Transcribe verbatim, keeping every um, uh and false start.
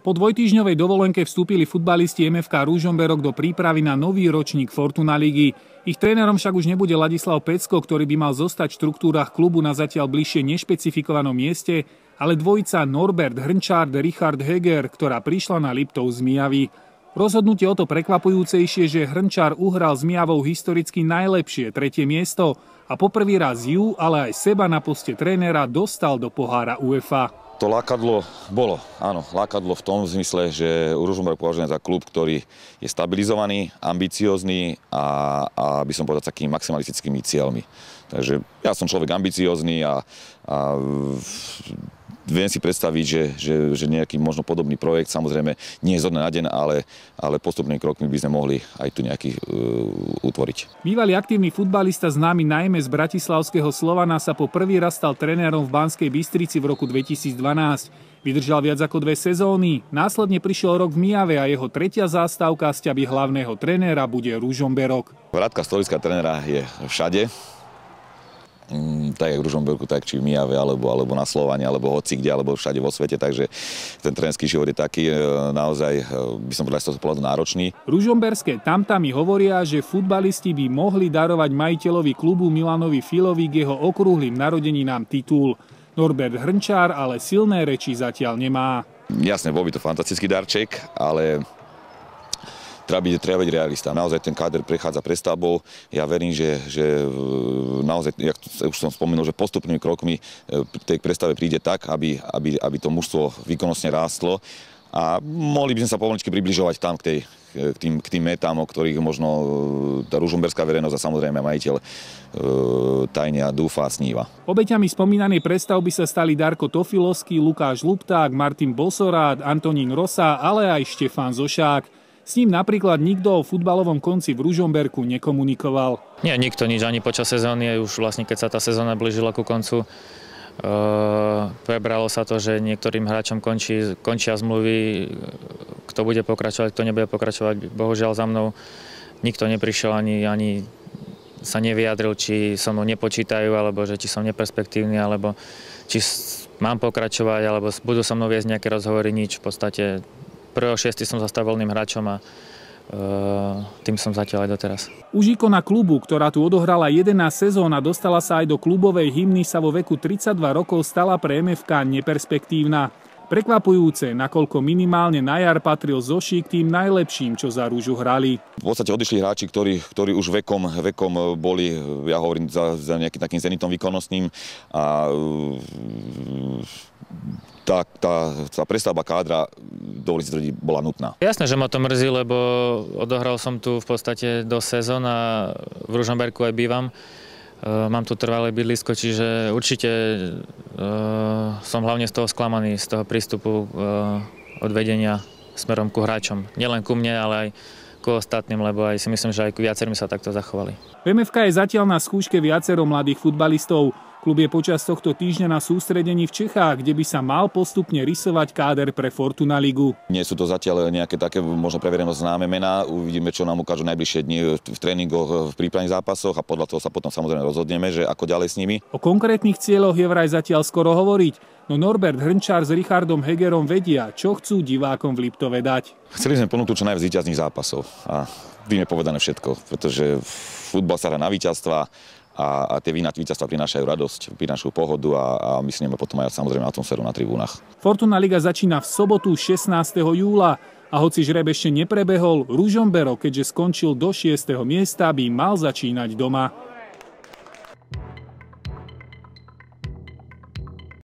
Po dvojtýždňovej dovolenke vstúpili futbalisti em ef ká Ružomberok do prípravy na nový ročník Fortuna ligy. Ich trénerom však už nebude Ladislav Pecko, ktorý by mal zostať v štruktúrach klubu na zatiaľ bližšie nešpecifikovanom mieste, ale dvojica Norbert Hrnčár a Richard Heger, ktorá prišla na Liptov z Mijavy. Rozhodnutie o to prekvapujúcejšie, že Hrnčár uhral s Mijavou historicky najlepšie tretie miesto a poprvý raz ju, ale aj seba na poste trénera dostal do pohára UEFA. To lákadlo bolo, áno, lákadlo v tom zmysle, že Ružomberok považujem za klub, ktorý je stabilizovaný, ambiciózny a, a by som povedal, takými maximalistickými cieľmi. Takže ja som človek ambiciózny a, a viem si predstaviť, že, že, že nejaký možno podobný projekt, samozrejme nie je zo dňa na deň, ale, ale postupnými krokmi by sme mohli aj tu nejaký uh, utvoriť. Bývalý aktívny futbalista známy najmä z bratislavského Slovana sa po prvý raz stal trénerom v Banskej Bystrici v roku dvetisícdvanásť. Vydržal viac ako dve sezóny, následne prišiel rok v Mijave a jeho tretia zástavka z ťaby hlavného trénera bude Ružomberok. Vrátka stolická trénera je všade. Tak jak v Ružomberku, tak či v Mijave, alebo, alebo na Slovane, alebo hoci kde, alebo všade vo svete, takže ten trénerský život je taký naozaj, by som povedal, z toho pohľadu náročný. Ružomberské tamtami hovoria, že futbalisti by mohli darovať majiteľovi klubu Milanovi Filovi k jeho okrúhlym narodeninám titul. Norbert Hrnčár ale silné reči zatiaľ nemá. Jasne, bol by to fantastický darček, ale Treba byť, treba byť realista. Naozaj ten káder prechádza prestavbou. Ja verím, že, že naozaj, jak už som spomenul, že postupnými krokmi tej prestave príde tak, aby, aby, aby to mužstvo výkonnostne rástlo. A mohli by sme sa pomaličky približovať tam k, tej, k, tým, k tým metám, o ktorých možno tá ružomberská verejnosť a samozrejme majiteľ e, tajne a dúfa a sníva. Obeťami spomínanej prestavby sa stali Darko Tofilovský, Lukáš Lupták, Martin Bosorát, Antonín Rosa, ale aj Štefán Zošák. S ním napríklad nikto o futbalovom konci v Ružomberku nekomunikoval. Nie, nikto nič, ani počas sezóny, už vlastne keď sa tá sezóna blížila ku koncu. Uh, prebralo sa to, že niektorým hráčom končí, končia zmluvy, kto bude pokračovať, kto nebude pokračovať. Bohužiaľ za mnou nikto neprišiel, ani, ani sa nevyjadril, či so mnou nepočítajú, alebo že či som neperspektívny, alebo či mám pokračovať, alebo budú so mnou viesť nejaké rozhovory, nič. V podstate prvého šiestého som zastal voľným hráčom a uh, tým som zatiaľ aj doteraz. Už ikona klubu, ktorá tu odohrala jedenásť sezón a dostala sa aj do klubovej hymny, sa vo veku tridsaťdva rokov stala pre em ef ká neperspektívna. Prekvapujúce, nakoľko minimálne na jar patril Zošík tým najlepším, čo za Ružu hrali. V podstate odišli hráči, ktorí, ktorí už vekom, vekom boli, ja hovorím, za, za nejakým takým zenitom výkonnostným a tá, tá, tá prestavba kádra, dovolím si tvrdiť, bola nutná. Jasné, že ma to mrzí, lebo odohral som tu v podstate do sezón a v Ružomberku aj bývam. Mám tu trvalé bydlisko, čiže určite uh, som hlavne z toho sklamaný, z toho prístupu uh, od vedenia smerom ku hráčom. Nielen ku mne, ale aj ku ostatným, lebo aj si myslím, že aj viacerými sa takto zachovali. em ef ká je zatiaľ na skúške viacero mladých futbalistov. Klub je počas tohto týždňa na sústredení v Čechách, kde by sa mal postupne rysovať káder pre Fortuna ligu. Nie sú to zatiaľ nejaké také možno pre verejnosť známe mená. Uvidíme, čo nám ukážu najbližšie dni v tréningoch, v prípravných zápasoch a podľa toho sa potom samozrejme rozhodneme, že ako ďalej s nimi. O konkrétnych cieľoch je vraj zatiaľ skoro hovoriť, no Norbert Hrnčár s Richardom Hegerom vedia, čo chcú divákom v Liptove dať. Chceli sme ponúknuť čo najviac víťazných zápasov a tým je povedané všetko, pretože futbal sa hrá na víťazstva. A, a tie víťazstvá prinášajú radosť, prinášajú pohodu a, a myslíme potom aj samozrejme atmosféru na tribúnach. Fortuna liga začína v sobotu šestnásteho júla a hoci žreb ešte neprebehol, Ružomberok, keďže skončil do šiesteho miesta, by mal začínať doma.